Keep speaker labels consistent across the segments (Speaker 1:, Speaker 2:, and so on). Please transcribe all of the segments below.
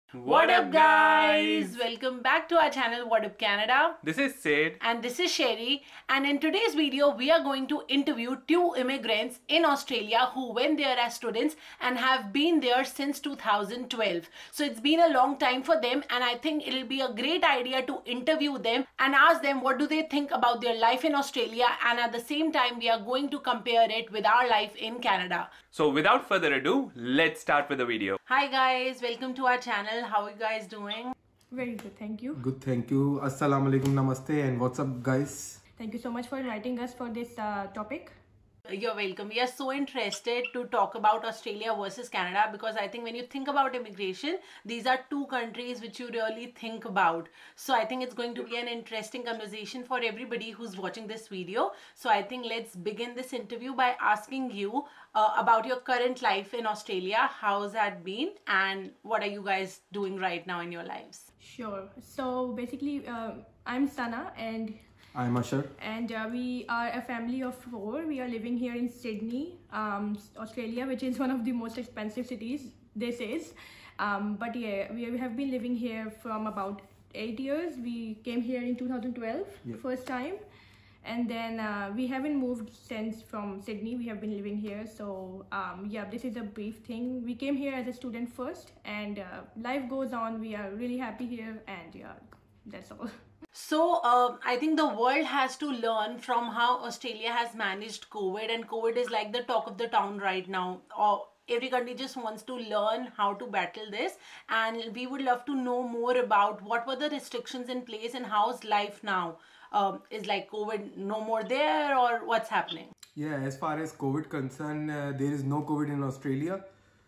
Speaker 1: What up guys? Welcome back to our channel What Up Canada.
Speaker 2: This is Sid.
Speaker 1: And this is Sherry. And in today's video, we are going to interview two immigrants in Australia who went there as students and have been there since 2012. So it's been a long time for them, and I think it'll be a great idea to interview them and ask them what do they think about their life in Australia, and at the same time we are going to compare it with our life in Canada.
Speaker 2: So without further ado, let's start with the video.
Speaker 1: Hi guys, welcome to our channel. How are you guys doing?
Speaker 3: Very good, thank you.
Speaker 4: Good, thank you. Assalamu alaikum, namaste, and what's up, guys?
Speaker 3: Thank you so much for inviting us for this topic.
Speaker 1: You're welcome. We are so interested to talk about Australia versus Canada because I think when you think about immigration, these are two countries which you really think about. So I think it's going to be an interesting conversation for everybody who's watching this video. So I think let's begin this interview by asking you about your current life in Australia. How's that been, and what are you guys doing right now in your lives?
Speaker 3: Sure. So basically, I'm Sana and
Speaker 4: I'm Ashar.
Speaker 3: And we are a family of 4. We are living here in Sydney, Australia, which is one of the most expensive cities, this is. But yeah, we have been living here from about 8 years. We came here in 2012, first time. And then we haven't moved since from Sydney. We have been living here. So yeah, this is a brief thing. We came here as a student first, and life goes on. We are really happy here, and yeah, that's all.
Speaker 1: So I think the world has to learn from how Australia has managed COVID, and COVID is like the talk of the town right now. Every country just wants to learn how to battle this, and we would love to know more about what were the restrictions in place and how's life now. Is like COVID no more there, or what's happening?
Speaker 4: Yeah, as far as COVID concerned, there is no COVID in Australia.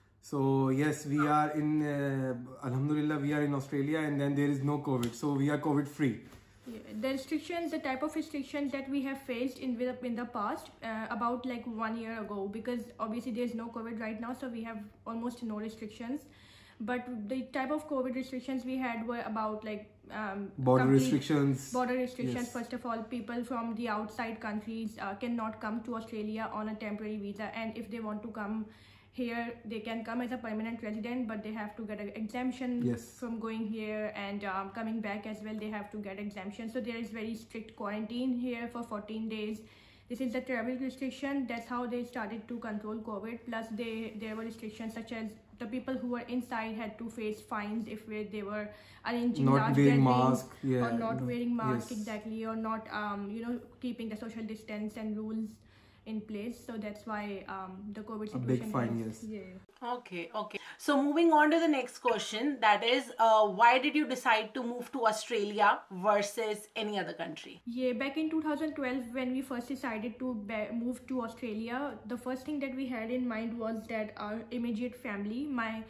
Speaker 4: So yes, we are in, Alhamdulillah, we are in Australia, and then there is no COVID. So we are COVID free.
Speaker 3: Yeah, the restrictions, the type of restrictions that we have faced in the past, about like 1 year ago, because obviously there's no COVID right now, so we have almost no restrictions. But the type of COVID restrictions we had were about like
Speaker 4: border restrictions.
Speaker 3: Border restrictions.
Speaker 4: Yes.
Speaker 3: First of all, people from the outside countries cannot come to Australia on a temporary visa, and if they want to come here, they can come as a permanent resident, but they have to get an exemption from going here, and coming back as well, they have to get exemption. So there is very strict quarantine here for 14 days. This is the travel restriction. That's how they started to control COVID. Plus there were restrictions such as the people who were inside had to face fines if they were arranging
Speaker 4: not wearing mask,
Speaker 3: or not wearing mask, exactly, or not keeping the social distance and rules in place. So that's why the COVID situation,
Speaker 4: a big fine, yes.
Speaker 3: Yeah.
Speaker 1: Okay. So moving on to the next question, that is, why did you decide to move to Australia versus any other country?
Speaker 3: Yeah, back in 2012, when we first decided to move to Australia, the first thing that we had in mind was that our immediate family,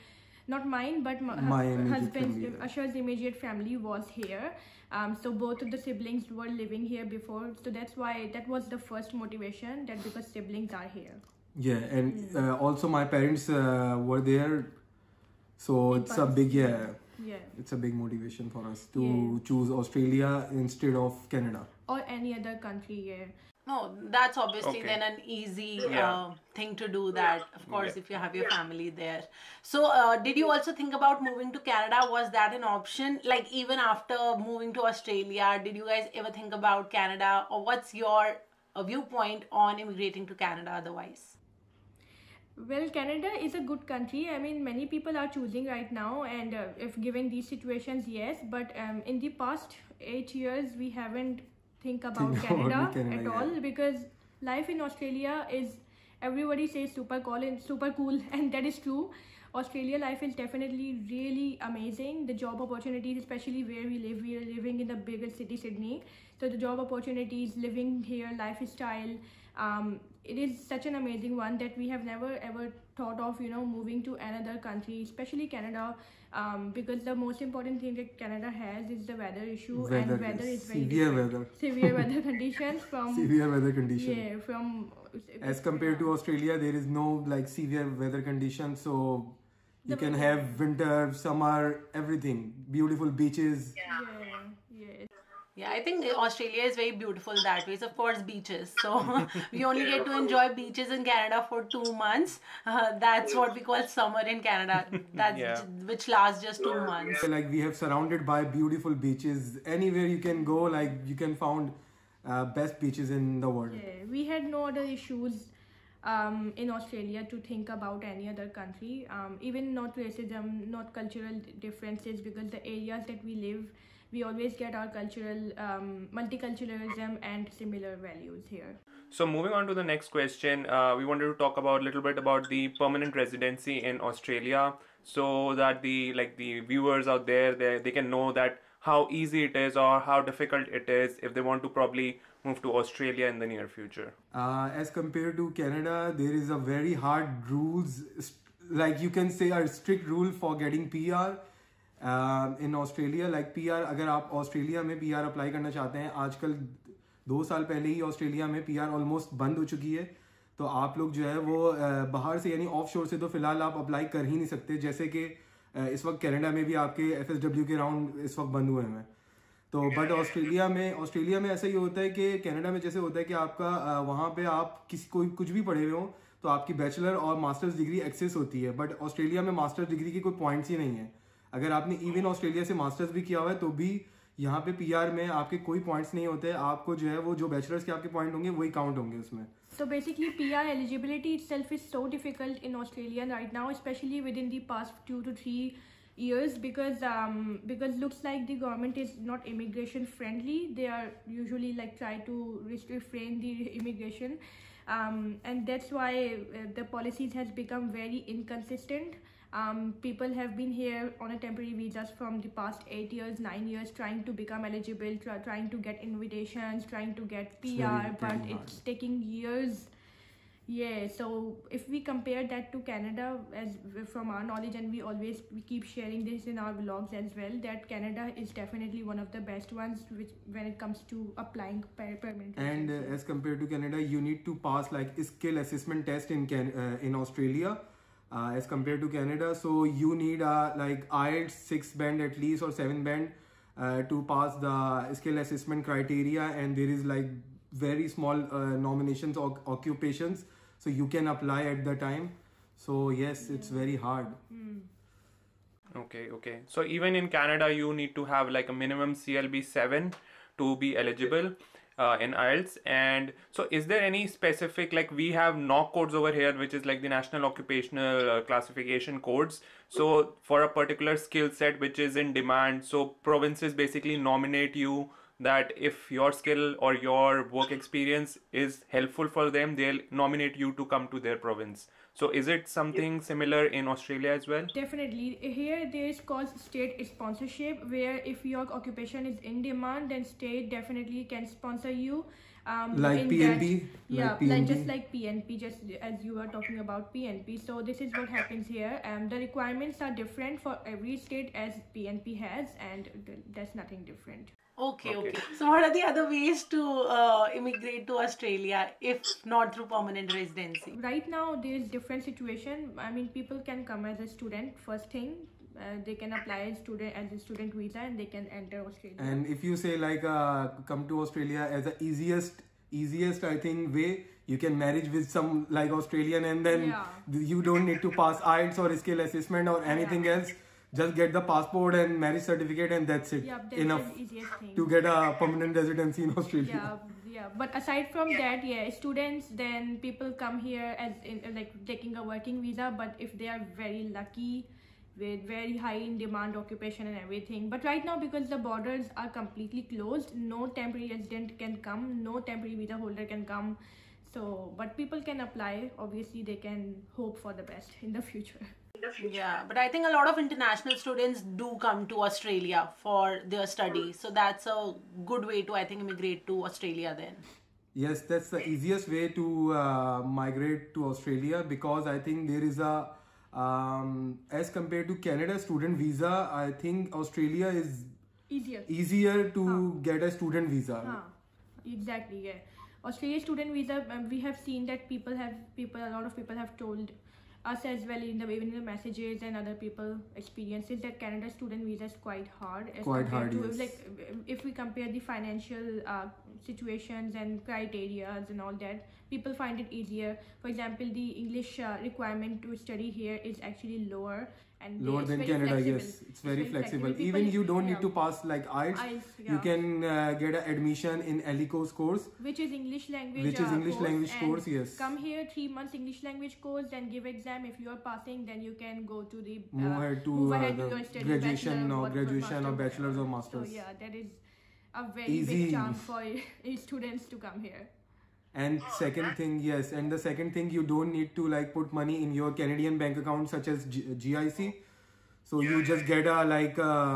Speaker 3: not mine, but my husband's, Ashar's immediate family was here. So both of the siblings were living here before. So that's why that was the first motivation, that because siblings are here.
Speaker 4: Yeah, and also my parents were there. So it's a big, it's a big motivation for us to choose Australia instead of Canada.
Speaker 3: Or any other country, yeah.
Speaker 1: No, that's obviously then an easy thing to do that, of course, if you have your family there. So did you also think about moving to Canada? Was that an option? Like even after moving to Australia, did you guys ever think about Canada, or what's your viewpoint on immigrating to Canada otherwise?
Speaker 3: Well, Canada is a good country. I mean, many people are choosing right now, and if given these situations, yes. But in the past 8 years, we haven't think about Canada at all, because life in Australia is, everybody says super cool, and that is true. Australia life is definitely really amazing. The job opportunities, especially where we live, we are living in the bigger city, Sydney. So the job opportunities, living here, lifestyle, it is such an amazing one that we have never ever thought of, moving to another country, especially Canada, because the most important thing that Canada has is the weather issue, and weather is very severe weather conditions from
Speaker 4: severe weather conditions.
Speaker 3: Yeah, from
Speaker 4: as compared to Australia, there is no like severe weather conditions, so you can have winter, summer, everything, beautiful beaches.
Speaker 3: Yeah.
Speaker 1: Yeah, I think Australia is very beautiful that way. It's of course beaches. So we only get to enjoy beaches in Canada for 2 months. That's what we call summer in Canada.
Speaker 2: Yeah.
Speaker 1: Which lasts just 2 months.
Speaker 4: Like we have surrounded by beautiful beaches. Anywhere you can go, like you can find best beaches in the world.
Speaker 3: Yeah, we had no other issues in Australia to think about any other country. Even not racism, not cultural differences, because the areas that we live, we always get our cultural multiculturalism and similar values here.
Speaker 2: So moving on to the next question, we wanted to talk about a little bit about the permanent residency in Australia, so that the viewers out there, they can know that how easy it is or how difficult it is if they want to probably move to Australia in the near future.
Speaker 4: As compared to Canada, there is a very hard rules, like you can say a strict rule for getting PR. In Australia like PR, अगर आप Australia में PR apply करना चाहते हैं, आजकल 2 साल पहले ही ऑस्ट्रेलिया में PR ऑलमोस्ट बंद हो चुकी है, तो आप लोग जो है वो बाहर से यानी ऑफ शोर से तो फिलहाल आप अप्लाई कर ही नहीं सकते। जैसे कि इस वक्त कनाडा में भी आपके FSW के राउंड इस वक्त बंद हुए हैं, तो बट ऑस्ट्रेलिया में ऐसा ही होता है कि कनाडा में जैसे होता है कि आपका वहाँ पे आप कोई कुछ भी पढ़े हुए हो तो आपकी बैचलर और मास्टर्स डिग्री एक्सेस होती है, बट ऑस्ट्रेलिया में मास्टर्स डिग्री की कोई पॉइंट्स ही नहीं है। अगर आपने इवन ऑस्ट्रेलिया से मास्टर्स भी किया हुआ है तो भी यहाँ पे PR में आपके कोई पॉइंट्स नहीं होते, आपको जो है वो जो बैचलर्स के आपके पॉइंट होंगे वही काउंट होंगे उसमें।
Speaker 3: So basically PR eligibility itself is so difficult in Australia right now, especially within the past 2 to 3 years, because looks like the government is not immigration friendly. They are usually like try to refrain the immigration, and that's why the policies has become very inconsistent. People have been here on a temporary visas from the past 8 years, 9 years, trying to become eligible, trying to get invitations, trying to get PR, but it's taking years. Yeah, so if we compare that to Canada, as from our knowledge, and we keep sharing this in our vlogs as well, that Canada is definitely one of the best ones when it comes to applying permanent residency.
Speaker 4: And as compared to Canada, you need to pass like skill assessment test in Australia. As compared to Canada, so you need like IELTS 6 band at least or 7 band to pass the skill assessment criteria, and there is like very small nominations or occupations, so you can apply at the time. So yes, it's very hard.
Speaker 2: Okay. So even in Canada, you need to have like a minimum CLB 7 to be eligible in IELTS. And so is there any specific, like we have NOC codes over here, which is like the National Occupational Classification codes. So for a particular skill set which is in demand, so provinces basically nominate you, that if your skill or your work experience is helpful for them, they'll nominate you to come to their province. So is it something similar in Australia as well?
Speaker 3: Definitely. Here there is called state sponsorship, where if your occupation is in demand, then state definitely can sponsor you.
Speaker 4: Like PNP?
Speaker 3: Just like PNP, just as you were talking about PNP. So this is what happens here. The requirements are different for every state as PNP has, and that's nothing different.
Speaker 1: Okay. So what are the other ways to immigrate to Australia if not through permanent residency?
Speaker 3: Right now there is different situation. I mean, people can come as a student first thing. They can apply as a student visa and they can enter Australia.
Speaker 4: And if you say like come to Australia as the easiest I think way, you can marry with some like Australian, and then you don't need to pass IELTS or skill assessment or anything else. Just get the passport and marriage certificate, and that's it.
Speaker 3: That's
Speaker 4: enough
Speaker 3: the easiest thing
Speaker 4: to get a permanent residency in Australia.
Speaker 3: Yeah. But aside from that, students, then people come here as in, like taking a working visa. But if they are very lucky, with very high in demand occupation and everything. But right now, because the borders are completely closed, no temporary resident can come, no temporary visa holder can come. So, but people can apply. Obviously, they can hope for the best in the future.
Speaker 1: Yeah, but I think a lot of international students do come to Australia for their study. So that's a good way to, I think, immigrate to Australia then.
Speaker 4: Yes, that's the easiest way to migrate to Australia, because I think there is a, as compared to Canada student visa, I think Australia is easier to get a student visa.
Speaker 3: Exactly, yeah. Australia student visa, we have seen that a lot of people have told us as well in even in the messages and other people experiences that Canada student visa is quite hard as
Speaker 4: Quite
Speaker 3: compared
Speaker 4: hard,
Speaker 3: to
Speaker 4: yes.
Speaker 3: if we compare the financial situations and criterias and all that, people find it easier. For example, the English requirement to study here is actually lower and
Speaker 4: Lower
Speaker 3: it's
Speaker 4: than
Speaker 3: very
Speaker 4: Canada,
Speaker 3: flexible.
Speaker 4: yes. It's very flexible.
Speaker 3: People-
Speaker 4: Even you don't
Speaker 3: yeah.
Speaker 4: need to pass like IELTS.
Speaker 3: IELTS,
Speaker 4: You
Speaker 3: yeah.
Speaker 4: can get an admission in ELICO's course.
Speaker 3: Which is English language
Speaker 4: Which is English
Speaker 3: course,
Speaker 4: language
Speaker 3: and
Speaker 4: course, yes.
Speaker 3: come here 3 months English language course, then give exam. If you are passing, then you can go to the
Speaker 4: Move ahead to
Speaker 3: move ahead
Speaker 4: the
Speaker 3: to your study,
Speaker 4: graduation
Speaker 3: bachelor,
Speaker 4: or
Speaker 3: what-
Speaker 4: graduation or
Speaker 3: master,
Speaker 4: bachelor's or
Speaker 3: whatever.
Speaker 4: masters.
Speaker 3: So yeah, that is a very
Speaker 4: Easy.
Speaker 3: big chance for students to come here.
Speaker 4: And second thing, yes, and the second thing, you don't need to like put money in your Canadian bank account such as GIC. So you just get a like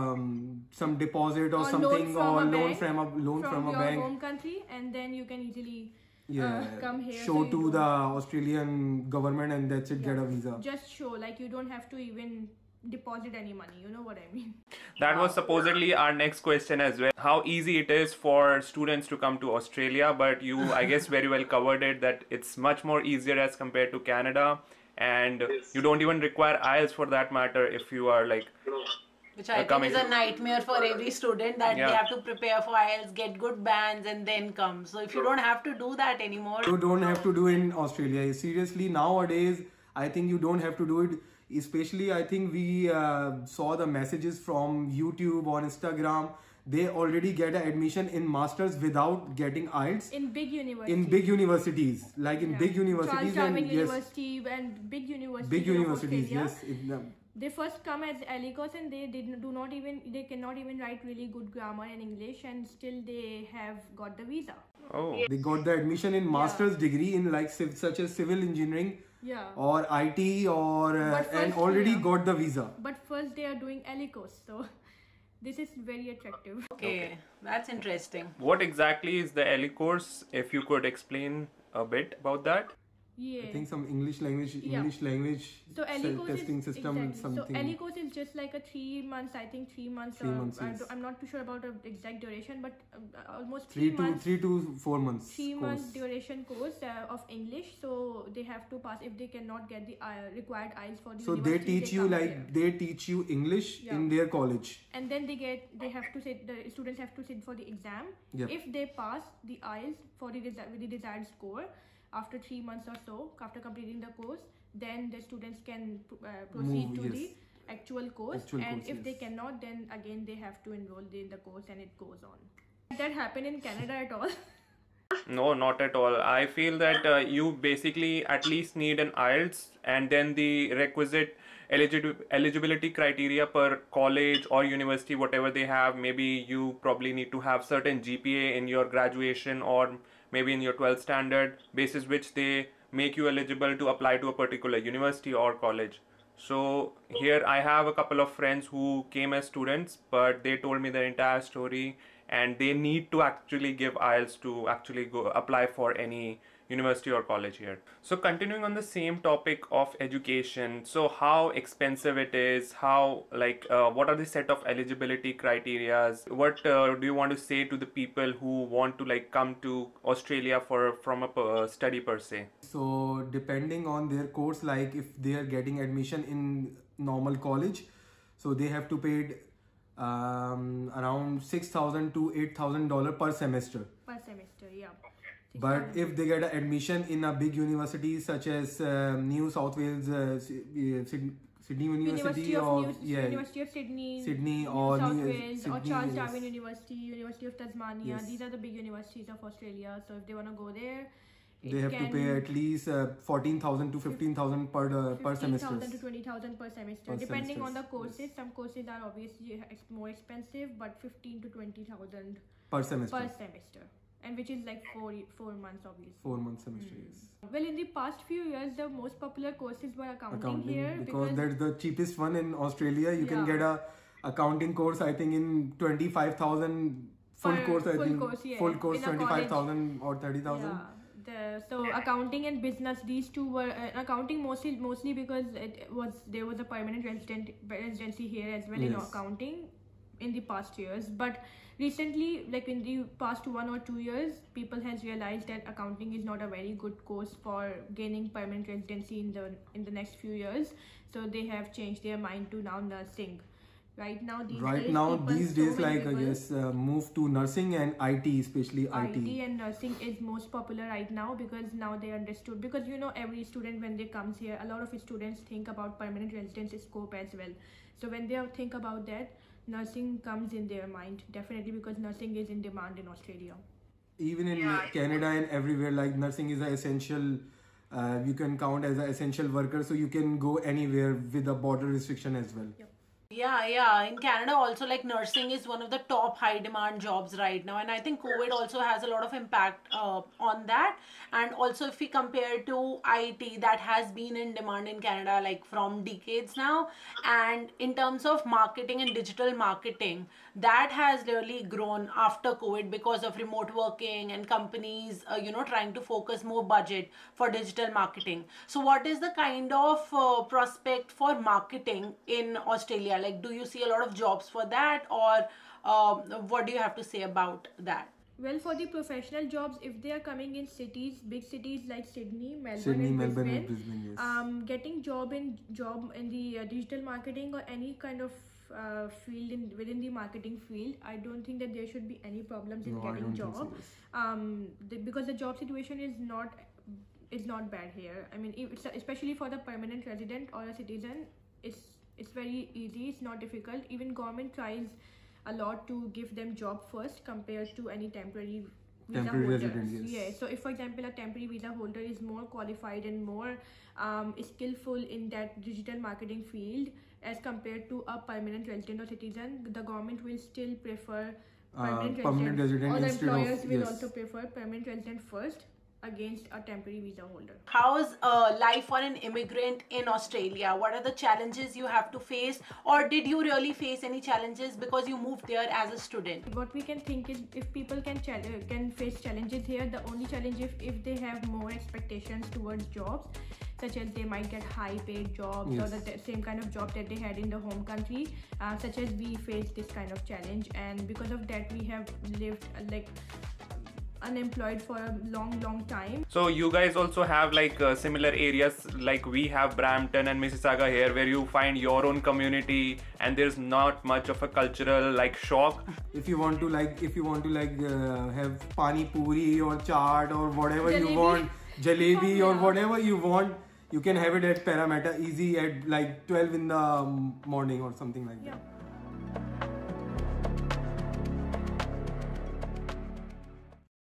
Speaker 4: some deposit or something, or loan from a
Speaker 3: your
Speaker 4: bank.
Speaker 3: home country, and then you can easily
Speaker 4: Yeah,
Speaker 3: come here.
Speaker 4: show
Speaker 3: so you
Speaker 4: to
Speaker 3: don't-
Speaker 4: the Australian government, and that's it. Get a visa.
Speaker 3: Just show, like you don't have to even deposit any money. You know what I mean?
Speaker 2: That was supposedly our next question as well. How easy it is for students to come to Australia, but you, I guess, very well covered it that it's much more easier as compared to Canada, and you don't even require IELTS for that matter if you are like.
Speaker 1: Which I think
Speaker 2: coming
Speaker 1: is a
Speaker 2: to-
Speaker 1: nightmare for every student, that
Speaker 2: Yeah.
Speaker 1: they have to prepare for IELTS, get good bands, and then come. So if you don't have to do that anymore,
Speaker 4: You don't have to do in Australia. Seriously, nowadays, I think you don't have to do it. Especially, I think we saw the messages from YouTube or Instagram. They already get an admission in masters without getting IELTS
Speaker 3: In big universities.
Speaker 4: in big universities, like in
Speaker 3: Yeah.
Speaker 4: big universities,
Speaker 3: Charles
Speaker 4: and
Speaker 3: Darwin
Speaker 4: yes,
Speaker 3: University and big universities.
Speaker 4: big
Speaker 3: of
Speaker 4: universities.
Speaker 3: Australia.
Speaker 4: Yes,
Speaker 3: They first come as ELICOS and they cannot even write really good grammar and English, and still they have got the visa.
Speaker 2: Oh.
Speaker 4: they got the admission in master's degree in like such as civil engineering
Speaker 3: Yeah.
Speaker 4: or IT or
Speaker 3: But
Speaker 4: and
Speaker 3: first,
Speaker 4: already
Speaker 3: yeah.
Speaker 4: got the visa.
Speaker 3: But first they are doing ELICOS, so this is very attractive.
Speaker 1: okay, that's interesting.
Speaker 2: What exactly is the ELI course? If you could explain a bit about that.
Speaker 3: Yeah.
Speaker 4: I think some English language
Speaker 3: So ELICOS
Speaker 4: testing
Speaker 3: is
Speaker 4: system
Speaker 3: exactly.
Speaker 4: something.
Speaker 3: So ELICOS is just like a 3 months. I think 3 months.
Speaker 4: 3 months, yes.
Speaker 3: I'm not too sure about the exact duration, but almost
Speaker 4: 3
Speaker 3: months.
Speaker 4: 3 to 4 months
Speaker 3: 3
Speaker 4: course.
Speaker 3: months duration course of English, so they have to pass if they cannot get the required IELTS for the
Speaker 4: So they
Speaker 3: university,
Speaker 4: teach you
Speaker 3: come
Speaker 4: like
Speaker 3: here.
Speaker 4: they teach you English
Speaker 3: Yeah.
Speaker 4: in their college.
Speaker 3: And then they have to sit, the students have to sit for the exam.
Speaker 4: Yep.
Speaker 3: If they pass the IELTS for with the desired score after 3 months or so, after completing the course, then the students can proceed
Speaker 4: Move,
Speaker 3: to
Speaker 4: yes.
Speaker 3: the actual course.
Speaker 4: Actual
Speaker 3: and
Speaker 4: course,
Speaker 3: if they
Speaker 4: yes.
Speaker 3: cannot, then again they have to enroll in the course, and it goes on. Did that happen in Canada at all?
Speaker 2: No, not at all. I feel that you basically at least need an IELTS and then the requisite eligibility criteria per college or university, whatever they have. Maybe you probably need to have certain GPA in your graduation or maybe in your 12th standard, basis which they make you eligible to apply to a particular university or college. So here I have a couple of friends who came as students, but they told me their entire story, and they need to actually give IELTS to actually go apply for any university or college here. So continuing on the same topic of education, so how expensive it is, how like what are the set of eligibility criterias, what do you want to say to the people who want to like come to Australia from a study per se?
Speaker 4: So depending on their course, like if they are getting admission in normal college, so they have to pay around $6,000 to $8,000 per semester.
Speaker 3: Per semester, yeah.
Speaker 4: But if they get an admission in a big university such as New South Wales, Sydney University, or
Speaker 3: University of
Speaker 4: Sydney
Speaker 3: New
Speaker 4: or
Speaker 3: South
Speaker 4: New-
Speaker 3: Wales, or
Speaker 4: Sydney,
Speaker 3: Charles
Speaker 4: yes.
Speaker 3: Darwin University, University of Tasmania.
Speaker 4: Yes.
Speaker 3: These are the big universities of Australia. So if they want to go there,
Speaker 4: they have to pay at least 14,000 to 15,000 per semester.
Speaker 3: 15,000 to 20,000 per semester,
Speaker 4: Per
Speaker 3: depending on the
Speaker 4: semesters,
Speaker 3: courses.
Speaker 4: yes.
Speaker 3: Some courses are obviously more expensive, but 15 to 20,000
Speaker 4: Per semester.
Speaker 3: per semester, and which is like 4 months, obviously.
Speaker 4: 4 month semester, yes.
Speaker 3: Well, in the past few years, the most popular courses were accounting,
Speaker 4: Accounting,
Speaker 3: here
Speaker 4: because that's the cheapest one in Australia. You can
Speaker 3: Yeah.
Speaker 4: get a accounting course, I think, in 25,000 full
Speaker 3: Per-
Speaker 4: course. I
Speaker 3: full
Speaker 4: think
Speaker 3: course, yeah.
Speaker 4: full course
Speaker 3: In a
Speaker 4: 25,000 or 30,000.
Speaker 3: Yeah. So accounting and business, these two were accounting mostly because there was a permanent residency here as well in
Speaker 4: Yes.
Speaker 3: accounting. in the past years, but recently, like in the past 1 or 2 years, people has realized that accounting is not a very good course for gaining permanent residency in the next few years. So they have changed their mind to now nursing. Right now, these days, like yes,
Speaker 4: move to nursing and IT, especially IT.
Speaker 3: IT and nursing is most popular right now, because now they understood, because you know, every student when they comes here, a lot of students think about permanent residence scope as well. So when they think about that, nursing comes in their mind definitely, because nursing is in demand in Australia.
Speaker 4: Even in Canada and everywhere, like nursing is an essential. You can count as an essential worker, so you can go anywhere with a border restriction as well.
Speaker 3: Yep.
Speaker 1: Yeah. In Canada also, like nursing is one of the top high demand jobs right now, and I think COVID also has a lot of impact on that. And also if we compare to IT, that has been in demand in Canada like from decades now. And in terms of marketing and digital marketing, that has really grown after COVID because of remote working and companies trying to focus more budget for digital marketing. So what is the kind of prospect for marketing in Australia? Like, do you see a lot of jobs for that, or what do you have to say about that?
Speaker 3: Well, for the professional jobs, if they are coming in big cities like Sydney, Melbourne, and Brisbane,
Speaker 4: yes.
Speaker 3: Getting job in the digital marketing or any kind of field within the marketing field, I don't think that there should be any problems in getting job. Because the job situation is not bad here. I mean, especially for the permanent resident or a citizen, it's very easy. It's not difficult. Even government tries a lot to give them job first compared to any temporary visa holder. Yeah. So if, for example, a temporary visa holder is more qualified and more skillful in that digital marketing field as compared to a permanent resident or citizen, the government will still prefer permanent resident. All employers will also prefer permanent resident first against a temporary visa holder.
Speaker 1: How's life for an immigrant in Australia? What are the challenges you have to face, or did you really face any challenges because you moved there as a student?
Speaker 3: What we can think is, if people can face challenges here, the only challenge if they have more expectations towards jobs, such as they might get high paid jobs, or the same kind of job that they had in the home country, such as we face this kind of challenge, and because of that we have lived like unemployed for a long time.
Speaker 2: So you guys also have like similar areas like we have Brampton and Mississauga here, where you find your own community and there's not much of a cultural like shock.
Speaker 4: If you want to have pani puri or chaat or whatever you want, jalebi or whatever you want, you can have it at Parramatta easy at like 12 in the morning or something like that.